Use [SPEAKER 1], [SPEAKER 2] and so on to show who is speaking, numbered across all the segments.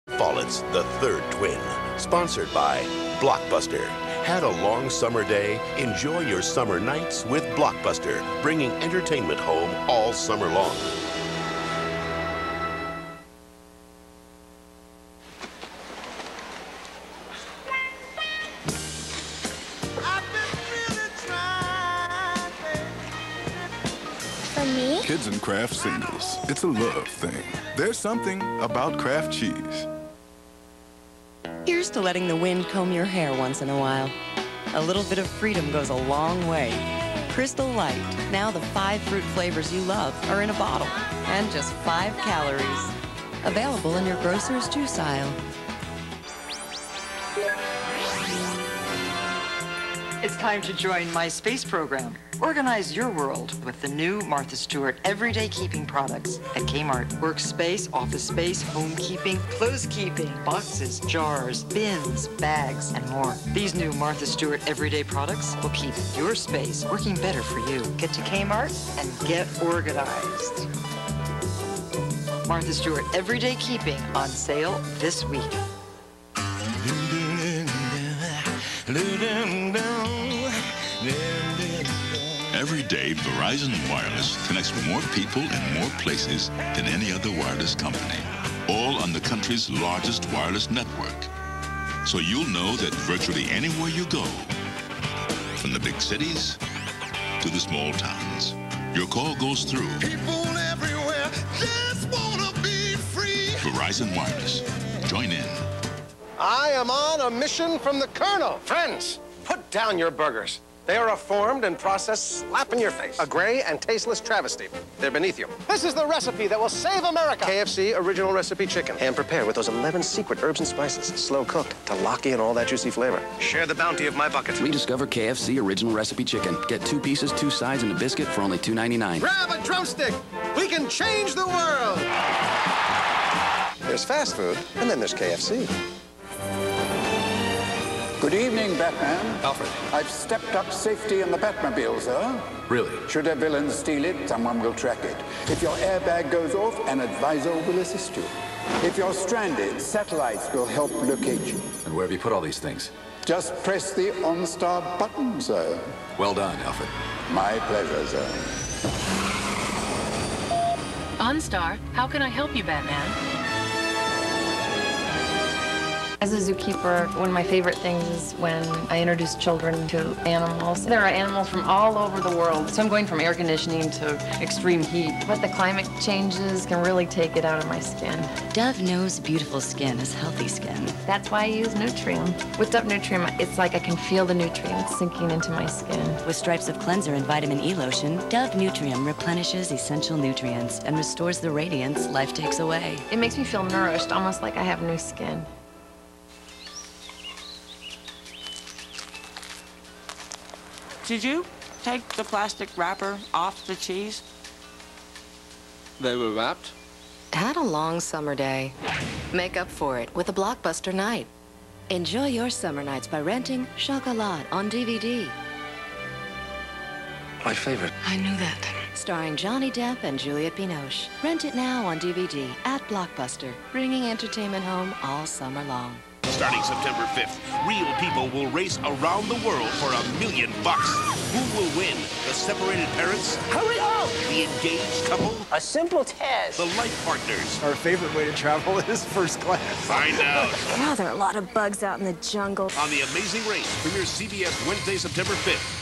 [SPEAKER 1] Follett's The Third Twin, sponsored by Blockbuster. Had a long summer day? Enjoy your summer nights with Blockbuster, bringing entertainment home all summer long.
[SPEAKER 2] For me?
[SPEAKER 3] Kids and Kraft singles. It's a love thing. There's something about Kraft cheese.
[SPEAKER 4] Here's to letting the wind comb your hair once in a while. A little bit of freedom goes a long way. Crystal Light. Now the 5 fruit flavors you love are in a bottle. And just 5 calories. Available in your grocer's juice aisle.
[SPEAKER 5] It's time to join my space program. Organize your world with the new Martha Stewart everyday keeping products at K-Mart. Workspace, office space, home keeping, clothes keeping, boxes, jars, bins, bags, and more. These new Martha Stewart everyday products will keep your space working better for you. Get to K-Mart and get organized. Martha Stewart everyday keeping on sale this week.
[SPEAKER 6] Every day, Verizon Wireless connects more people in more places than any other wireless company, all on the country's largest wireless network. So you'll know that virtually anywhere you go, from the big cities to the small towns, your call goes through.
[SPEAKER 7] People everywhere just wanna be free.
[SPEAKER 6] Verizon Wireless. Join in.
[SPEAKER 8] I am on a mission from the Colonel. Friends, put down your burgers. They are a formed and processed slap in your face. A gray and tasteless travesty. They're beneath you. This is the recipe that will save America. KFC original recipe chicken. Hand prepared with those 11 secret herbs and spices. Slow cooked to lock in all that juicy flavor. Share the bounty of my bucket.
[SPEAKER 9] Rediscover KFC original recipe chicken. Get 2 pieces, 2 sides, and a biscuit for only $2.99.
[SPEAKER 8] Grab a drumstick. We can change the world. There's fast food, and then there's KFC.
[SPEAKER 10] Good evening, Batman.
[SPEAKER 3] Alfred.
[SPEAKER 10] I've stepped up safety in the Batmobile, sir.
[SPEAKER 3] Really?
[SPEAKER 10] Should a villain steal it, someone will track it. If your airbag goes off, an advisor will assist you. If you're stranded, satellites will help locate you.
[SPEAKER 3] And where have you put all these things?
[SPEAKER 10] Just press the OnStar button, sir.
[SPEAKER 3] Well done, Alfred.
[SPEAKER 10] My pleasure, sir.
[SPEAKER 11] OnStar, how can I help you, Batman?
[SPEAKER 12] As a zookeeper, one of my favorite things is when I introduce children to animals. There are animals from all over the world, so I'm going from air conditioning to extreme heat. But the climate changes can really take it out of my skin.
[SPEAKER 13] Dove knows beautiful skin is healthy skin.
[SPEAKER 12] That's why I use Nutrium. With Dove Nutrium, it's like I can feel the nutrients sinking into my skin.
[SPEAKER 13] With stripes of cleanser and vitamin E lotion, Dove Nutrium replenishes essential nutrients and restores the radiance life takes away.
[SPEAKER 12] It makes me feel nourished, almost like I have new skin.
[SPEAKER 14] Did you take the plastic wrapper off the cheese?
[SPEAKER 8] They were wrapped?
[SPEAKER 13] Had a long summer day. Make up for it with a Blockbuster night. Enjoy your summer nights by renting Chocolat on DVD.
[SPEAKER 8] My favorite.
[SPEAKER 13] I knew that. Starring Johnny Depp and Juliette Binoche. Rent it now on DVD at Blockbuster, bringing entertainment home all summer long.
[SPEAKER 1] Starting September 5th, real people will race around the world for $1 million. Who will win? The separated parents?
[SPEAKER 7] Hurry up!
[SPEAKER 1] The engaged couple?
[SPEAKER 7] A simple test.
[SPEAKER 1] The life partners?
[SPEAKER 8] Our favorite way to travel is first class.
[SPEAKER 1] Find out.
[SPEAKER 2] Wow, there are a lot of bugs out in the jungle.
[SPEAKER 1] On The Amazing Race, premieres CBS Wednesday, September 5th.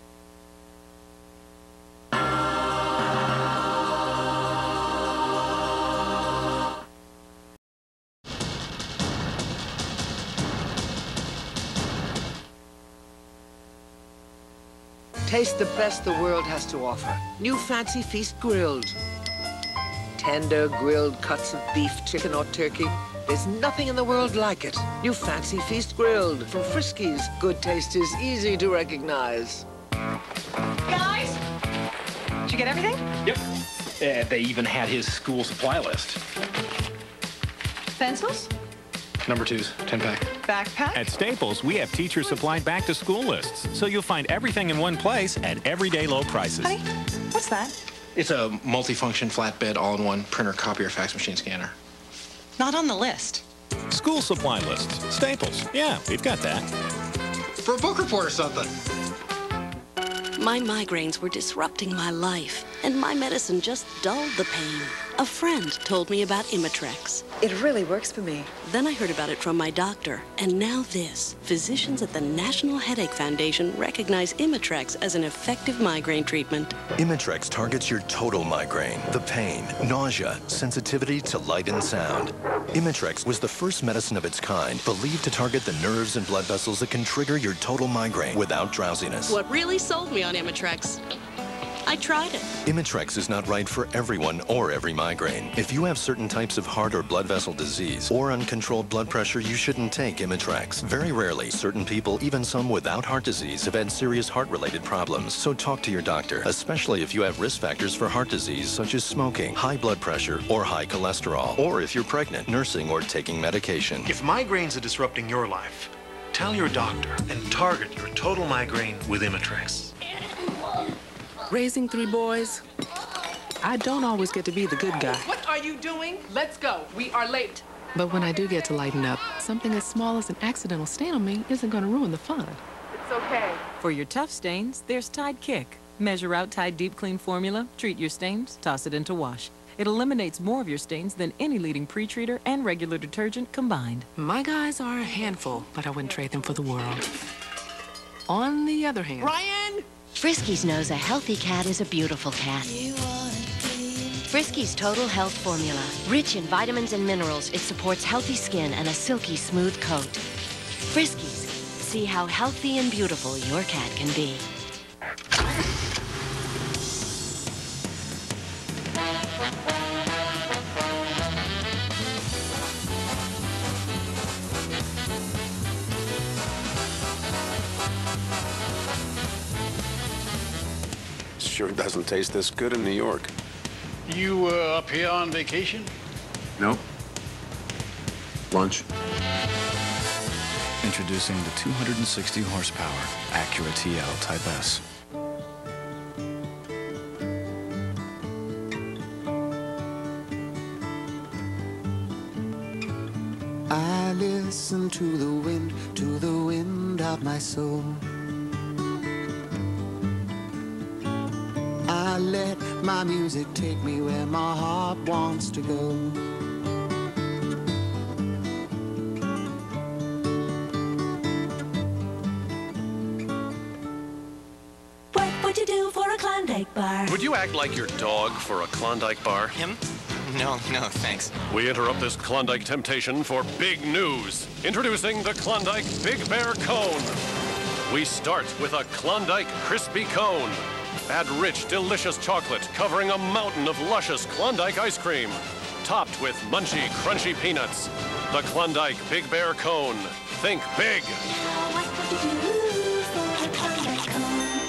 [SPEAKER 15] Taste the best the world has to offer. New Fancy Feast Grilled. Tender grilled cuts of beef, chicken, or turkey. There's nothing in the world like it. New Fancy Feast Grilled from Friskies. Good taste is easy to recognize.
[SPEAKER 11] Guys, did you get everything?
[SPEAKER 16] Yep. They even had his school supply list.
[SPEAKER 11] Pencils?
[SPEAKER 16] Number 2s, 10-pack.
[SPEAKER 11] Backpack?
[SPEAKER 17] At Staples, we have teacher-supplied back-to-school lists, so you'll find everything in one place at everyday low prices.
[SPEAKER 11] Honey, what's that?
[SPEAKER 16] It's a multifunction flatbed all-in-one printer, copier, fax machine, scanner.
[SPEAKER 11] Not on the list.
[SPEAKER 17] School supply lists, staples. Yeah, we've got that.
[SPEAKER 18] For a book report or something.
[SPEAKER 19] My migraines were disrupting my life, and my medicine just dulled the pain. A friend told me about Imitrex.
[SPEAKER 20] It really works for me.
[SPEAKER 19] Then I heard about it from my doctor, and now this. Physicians at the National Headache Foundation recognize Imitrex as an effective migraine treatment.
[SPEAKER 21] Imitrex targets your total migraine, the pain, nausea, sensitivity to light and sound. Imitrex was the first medicine of its kind, believed to target the nerves and blood vessels that can trigger your total migraine without drowsiness.
[SPEAKER 19] What really sold me on Imitrex? I tried it.
[SPEAKER 21] Imitrex is not right for everyone or every migraine. If you have certain types of heart or blood vessel disease or uncontrolled blood pressure, you shouldn't take Imitrex. Very rarely, certain people, even some without heart disease, have had serious heart-related problems. So talk to your doctor, especially if you have risk factors for heart disease such as smoking, high blood pressure, or high cholesterol, or if you're pregnant, nursing, or taking medication.
[SPEAKER 22] If migraines are disrupting your life, tell your doctor and target your total migraine with Imitrex.
[SPEAKER 23] Raising 3 boys, I don't always get to be the good guy.
[SPEAKER 11] What are you doing? Let's go. We are late.
[SPEAKER 23] But when I do get to lighten up, something as small as an accidental stain on me isn't going to ruin the fun.
[SPEAKER 11] It's okay.
[SPEAKER 24] For your tough stains, there's Tide Kick. Measure out Tide Deep Clean formula, treat your stains, toss it into wash. It eliminates more of your stains than any leading pre-treater and regular detergent combined.
[SPEAKER 23] My guys are a handful, but I wouldn't trade them for the world. On the other hand...
[SPEAKER 11] Ryan!
[SPEAKER 25] Friskies knows a healthy cat is a beautiful cat. Friskies Total Health Formula. Rich in vitamins and minerals, it supports healthy skin and a silky smooth coat. Friskies. See how healthy and beautiful your cat can be.
[SPEAKER 26] Sure doesn't taste this good in New York.
[SPEAKER 18] You up here on vacation?
[SPEAKER 26] No. Lunch.
[SPEAKER 9] Introducing the 260 horsepower Acura TL Type-S.
[SPEAKER 27] I listen to the wind of my soul. I let my music take me where my heart wants to go.
[SPEAKER 28] What would you do for a Klondike bar?
[SPEAKER 29] Would you act like your dog for a Klondike bar?
[SPEAKER 30] Him? No, thanks.
[SPEAKER 29] We interrupt this Klondike temptation for big news. Introducing the Klondike Big Bear Cone. We start with a Klondike Crispy Cone. Add rich, delicious chocolate covering a mountain of luscious Klondike ice cream. Topped with munchy, crunchy peanuts. The Klondike Big Bear Cone. Think big.
[SPEAKER 28] What would you do for a Klondike cone?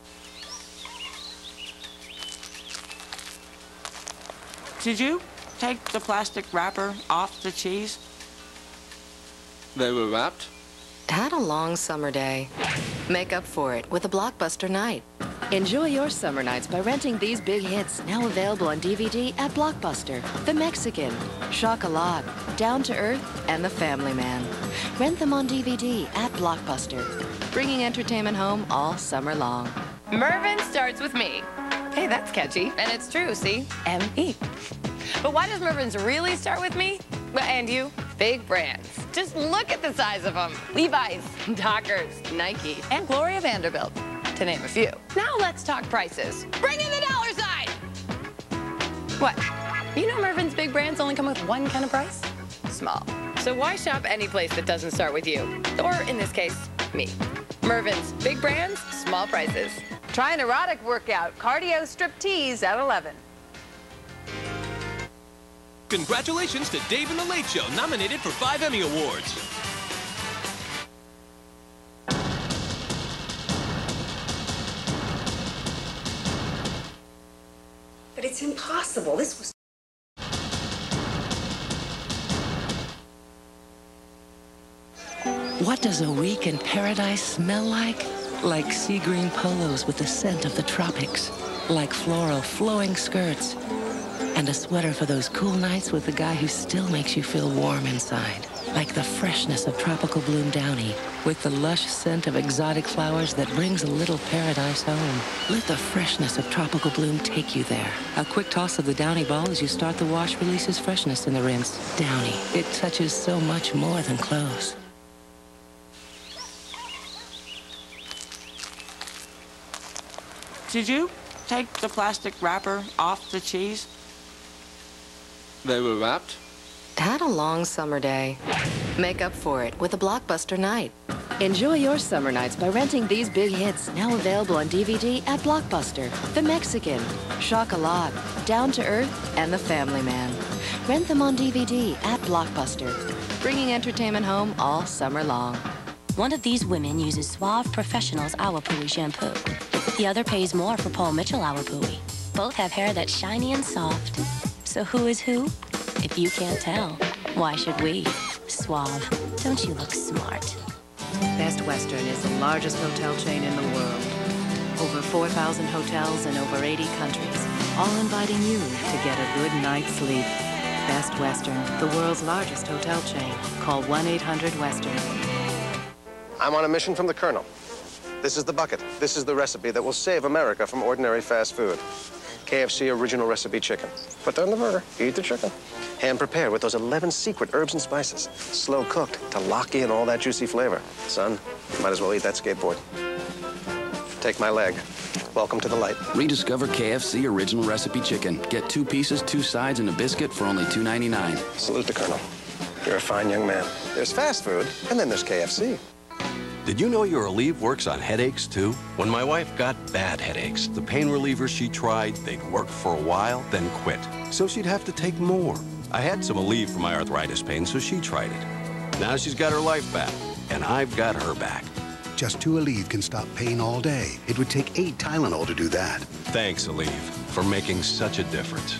[SPEAKER 14] Did you take the plastic wrapper off the cheese?
[SPEAKER 26] They were wrapped?
[SPEAKER 13] Had a long summer day. Make up for it with a Blockbuster night. Enjoy your summer nights by renting these big hits, now available on DVD at Blockbuster. The Mexican, Chocolat, Down to Earth, and The Family Man. Rent them on DVD at Blockbuster, bringing entertainment home all summer long.
[SPEAKER 12] Mervyn starts with me. Hey, that's catchy. And it's true, see? M-E. But why does Mervyn's really start with me? Well, and you? Big brands. Just look at the size of them. Levi's, Dockers, Nike, and Gloria Vanderbilt, to name a few. Now let's talk prices. Bring in the dollar sign! What? You know Mervyn's big brands only come with one kind of price? Small. So why shop any place that doesn't start with you? Or, in this case, me. Mervyn's big brands, small prices. Try an erotic workout, cardio striptease at 11.
[SPEAKER 31] Congratulations to Dave and the Late Show, nominated for 5 Emmy Awards.
[SPEAKER 20] But it's impossible. This was...
[SPEAKER 19] What does a week in paradise smell like? Like sea green polos with the scent of the tropics. Like floral flowing skirts. And
[SPEAKER 13] And a sweater for those cool nights with the guy who still makes you feel warm inside. Like the freshness of tropical bloom Downy, with the lush scent of exotic flowers that brings a little paradise home. Let the freshness of tropical bloom take you there. A quick toss of the Downy ball as you start the wash releases freshness in the rinse. Downy, it touches so much more than clothes.
[SPEAKER 14] Did you take the plastic wrapper off the cheese?
[SPEAKER 26] They were wrapped?
[SPEAKER 13] Had a long summer day. Make up for it with a Blockbuster night. Enjoy your summer nights by renting these big hits, now available on DVD at Blockbuster. The Mexican, Chocolat, Down to Earth, and The Family Man. Rent them on DVD at Blockbuster, bringing entertainment home all summer long.
[SPEAKER 25] One of these women uses Suave Professionals Awapui shampoo. The other pays more for Paul Mitchell Awapui. Both have hair that's shiny and soft. So who is who? If you can't tell, why should we? Suave, don't you look smart?
[SPEAKER 24] Best Western is the largest hotel chain in the world. Over 4,000 hotels in over 80 countries, all inviting you to get a good night's sleep. Best Western, the world's largest hotel chain. Call 1-800-WESTERN.
[SPEAKER 1] I'm on a mission from the Colonel. This is the bucket. This is the recipe that will save America from ordinary fast food. KFC original recipe chicken. Put that on the burger. Eat the chicken. Hand prepared with those 11 secret herbs and spices. Slow cooked to lock in all that juicy flavor. Son, you might as well eat that skateboard. Take my leg. Welcome to the light.
[SPEAKER 9] Rediscover KFC original recipe chicken. Get 2 pieces, 2 sides, and a biscuit for only $2.99.
[SPEAKER 1] Salute the Colonel. You're a fine young man. There's fast food, and then there's KFC.
[SPEAKER 2] Did you know your Aleve works on headaches, too? When my wife got bad headaches, the pain relievers she tried, they'd work for a while, then quit. So she'd have to take more. I had some Aleve for my arthritis pain, so she tried it. Now she's got her life back, and I've got her back.
[SPEAKER 3] Just 2 Aleve can stop pain all day. It would take 8 Tylenol to do that.
[SPEAKER 2] Thanks, Aleve, for making such a difference.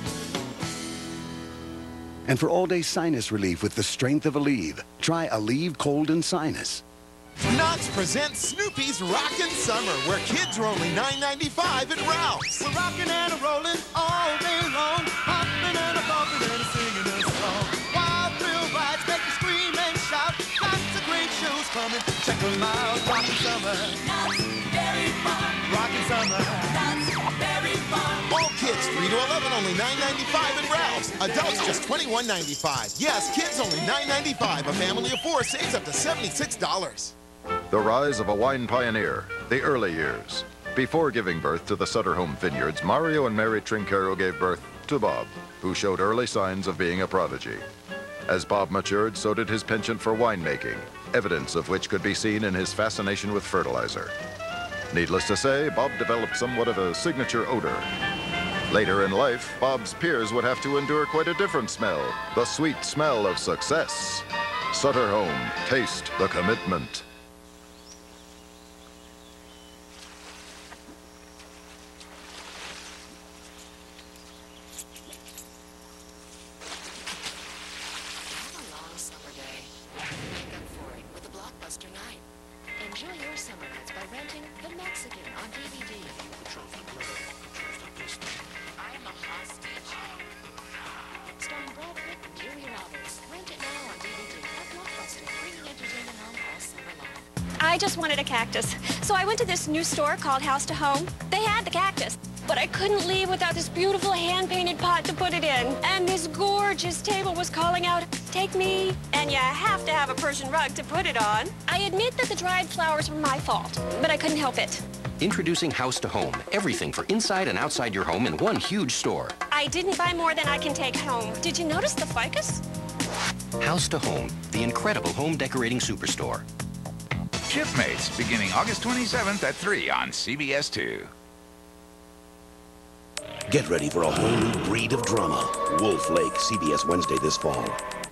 [SPEAKER 3] And for all-day sinus relief with the strength of Aleve, try Aleve Cold and Sinus.
[SPEAKER 4] Knott's presents Snoopy's Rockin' Summer, where kids are only $9.95 at Ralph's.
[SPEAKER 28] We're rocking and a rolling all day long, hopping and a bumping and a singing a song. Wild thrill rides make you scream and shout. Lots of great shows coming. Check them out. Rockin' Summer. Knott's very fun. Rockin' Summer. Knott's very fun.
[SPEAKER 4] All kids 3 to 11 only $9.95 at Ralph's. Adults just $21.95. Yes, kids only $9.95. A family of 4 saves up to $76.
[SPEAKER 5] The rise of a wine pioneer, the early years. Before giving birth to the Sutter Home vineyards, Mario and Mary Trinchero gave birth to Bob, who showed early signs of being a prodigy. As Bob matured, so did his penchant for winemaking, evidence of which could be seen in his fascination with fertilizer. Needless to say, Bob developed somewhat of a signature odor. Later in life, Bob's peers would have to endure quite a different smell, the sweet smell of success. Sutter Home, taste the commitment.
[SPEAKER 13] Enjoy your summer nights by renting The Mexican on DVD. I'm a hostage. Starring Brad Pitt and Julia Roberts. Rent it now on DVD at Blockbuster, bringing entertainment home all summer long.
[SPEAKER 6] I just wanted a cactus, so I went to this new store called House to Home. They had the cactus, but I couldn't leave without this beautiful hand-painted pot to put it in. And this gorgeous table was calling out, "Take me." And you have to have a Persian rug to put it on. I admit that the dried flowers were my fault, but I couldn't help it.
[SPEAKER 7] Introducing House to Home. Everything for inside and outside your home in one huge store.
[SPEAKER 6] I didn't buy more than I can take home. Did you notice the ficus?
[SPEAKER 7] House to Home, the incredible home decorating superstore.
[SPEAKER 8] Shipmates, beginning August 27th at 3 on CBS 2.
[SPEAKER 10] Get ready for a whole new breed of drama. Wolf Lake, CBS Wednesday this fall.